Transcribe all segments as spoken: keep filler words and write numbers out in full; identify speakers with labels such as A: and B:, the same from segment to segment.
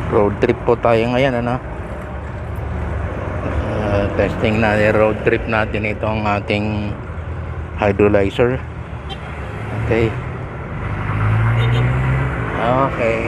A: Road trip po tayo ngayon, ano? Uh, testing natin, road trip natin itong ating hydrolyzer. Okay. Okay.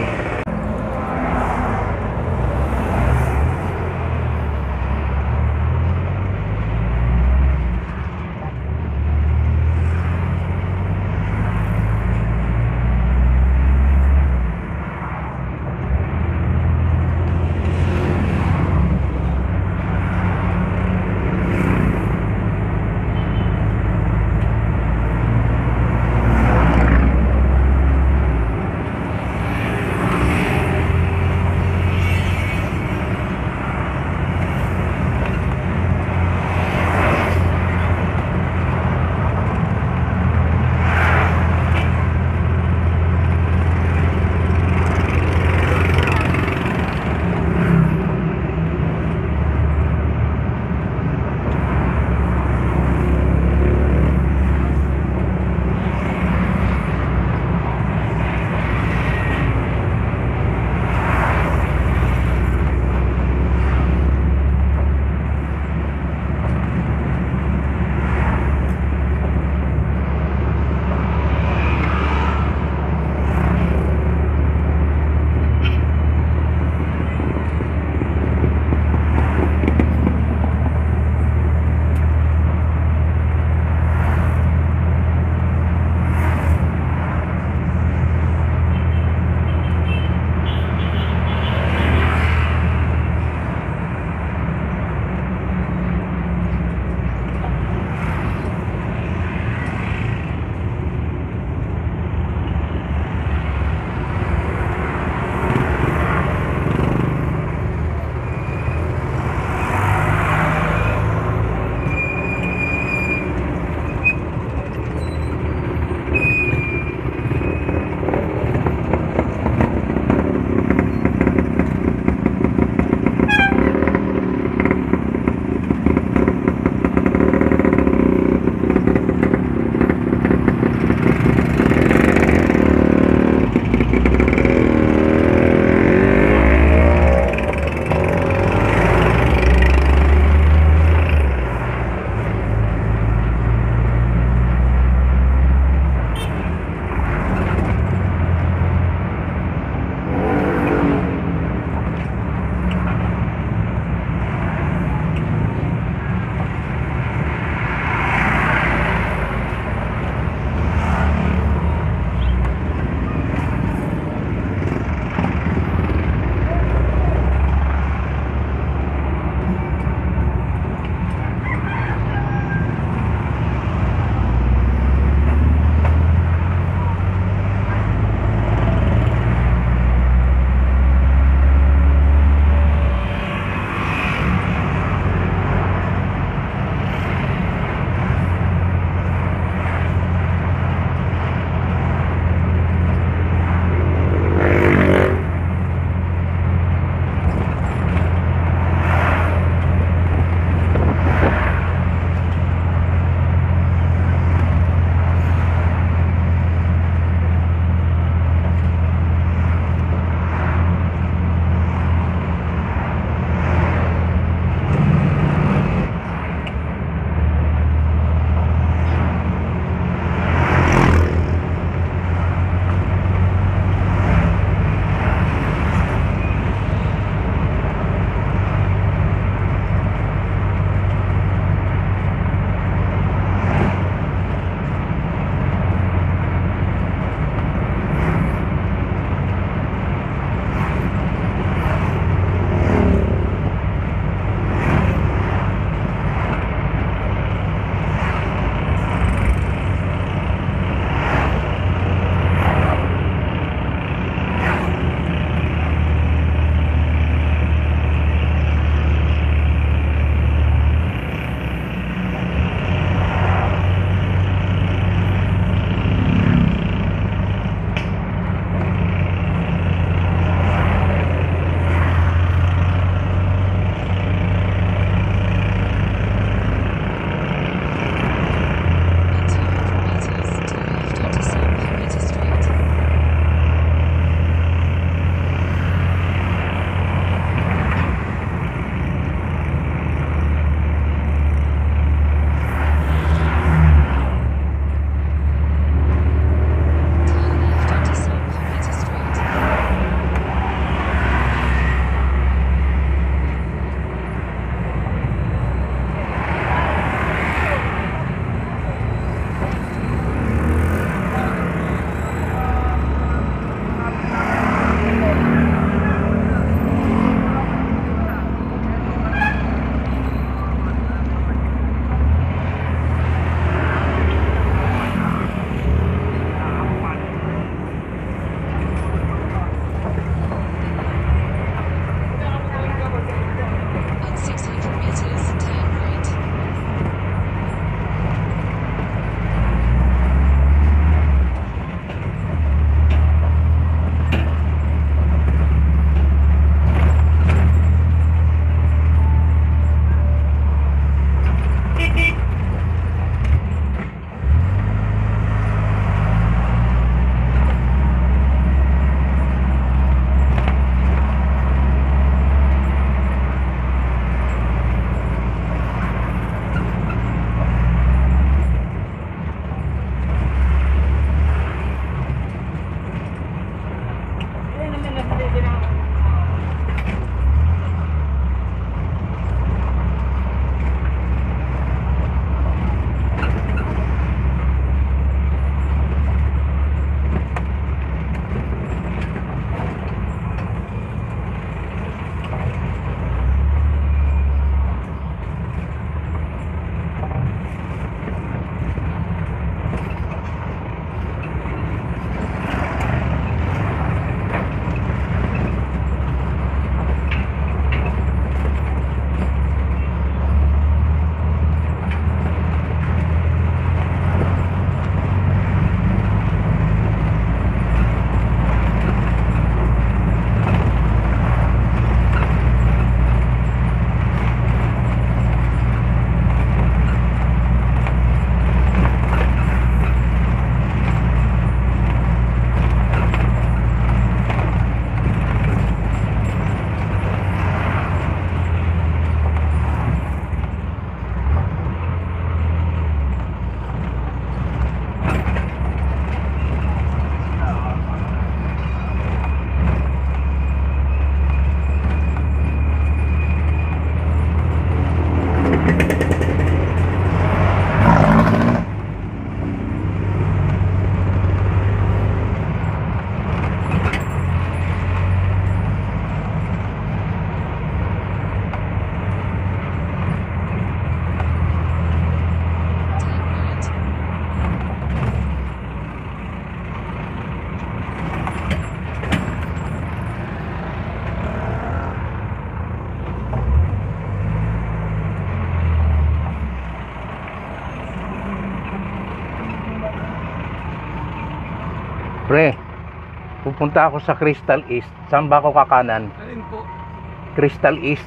A: punta ako sa Crystal East. Saan ba ako kakanan?
B: Alin po?
A: Crystal East.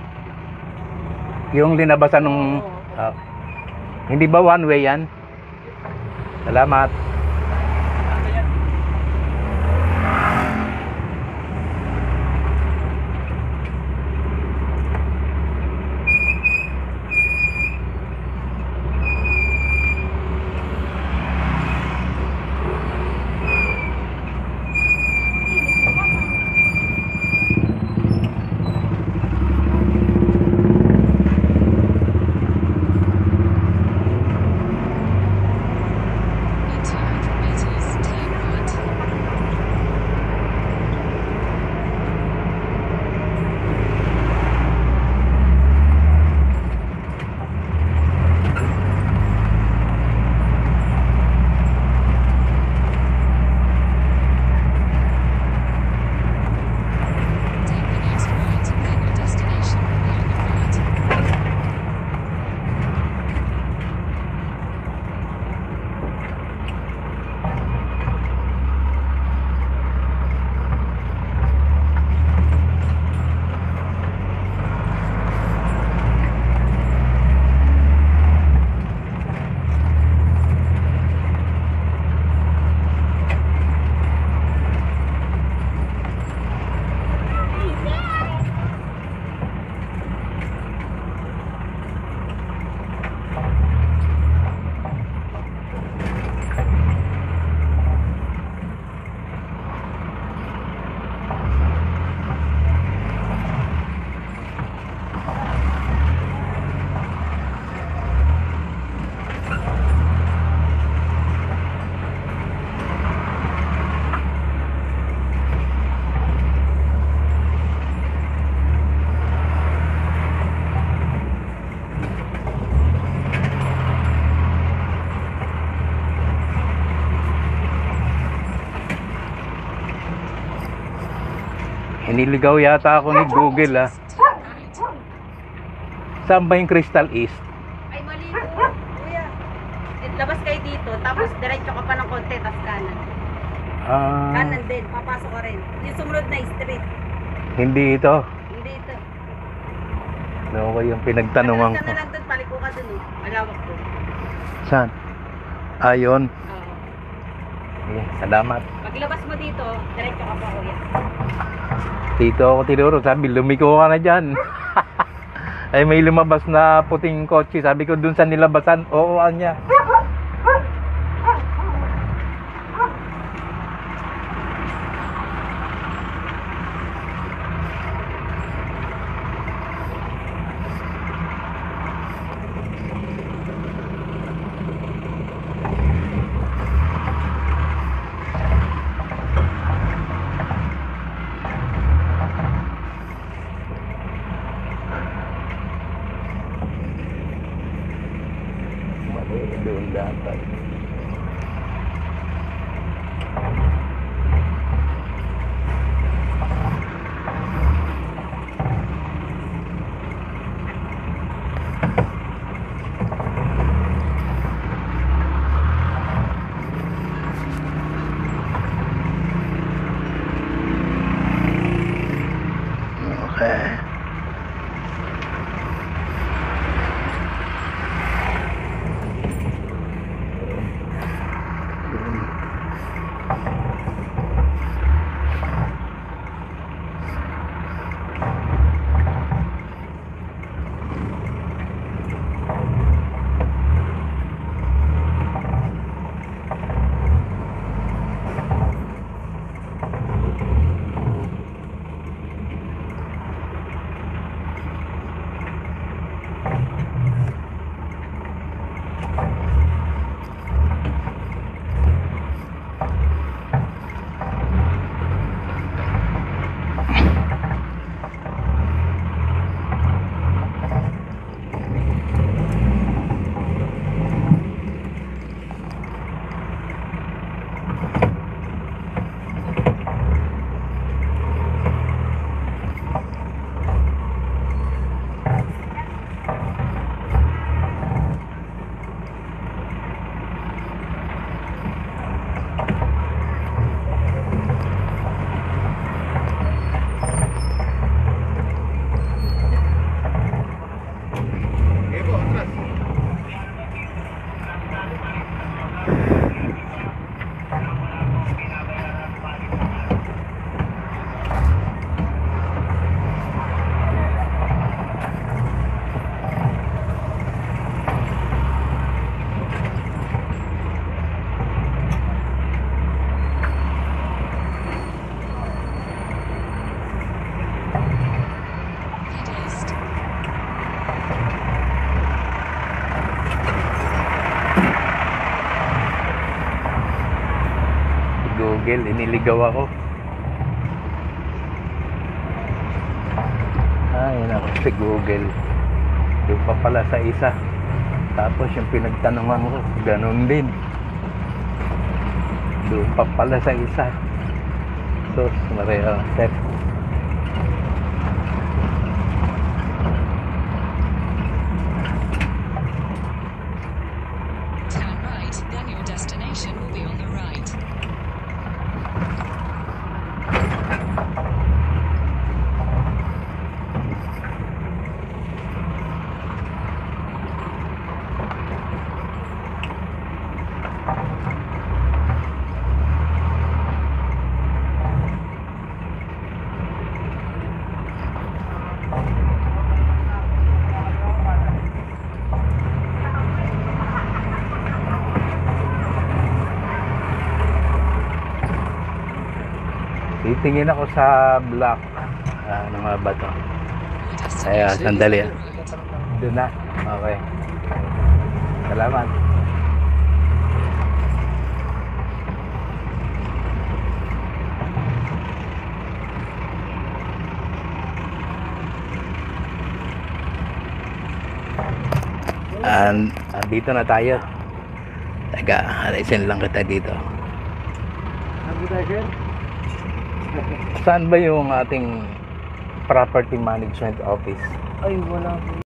A: Yung linabasan ng... ah, hindi ba one way yan? Salamat.
B: Ano yan?
A: Hiniligaw yata ako ni Google ah. Saan ba yung Crystal East?
C: Ay, mali po. Kuya, labas kayo dito, tapos diretso ka pa ng konti, tapos kanan.
A: Ah,
C: Kanan din, papasok ka rin. Yung sumunod na street.
A: hindi ito.
C: Hindi ito.
A: Ano ba yung pinagtanungan
C: Ka
A: ko?
C: na lang doon, paliko ka doon. Eh. Malawak doon.
A: Saan? Ayun.
C: Oo.
A: Eh, salamat.
C: Paglabas mo dito, diretso ka pa, kuya.
A: Dito ako tinuro. Sabi, lumiko ka na dyan. Ay, may lumabas na puting kotse. Sabi ko, dun sa nilabasan. Oo, anya. Doon dapat. Okay. Google, iniligaw ako. Ay, naku, si Google. Doon pa pala sa isa. Tapos yung pinagtanungan ko, ganun din. Doon pa pala sa isa. So, Maria, step.
D: Turn right, then your destination will be on the right.
A: Titingin ako sa block. Ah, ano nga ba to? Ayan, sandali. ah. Doon na. Okay. Salamat. And dito na tayo. Teka, alisin lang kita dito. Saan ba yung ating property management office?
B: Ay, wala po.